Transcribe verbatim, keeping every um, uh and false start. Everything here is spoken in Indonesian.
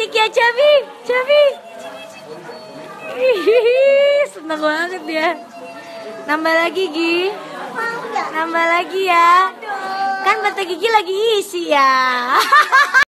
cantik ya Cabi, Cabi. Ih, seneng banget ya. Nambah lagi Gi. Nambah lagi ya. Kan mata Gigi lagi isi ya.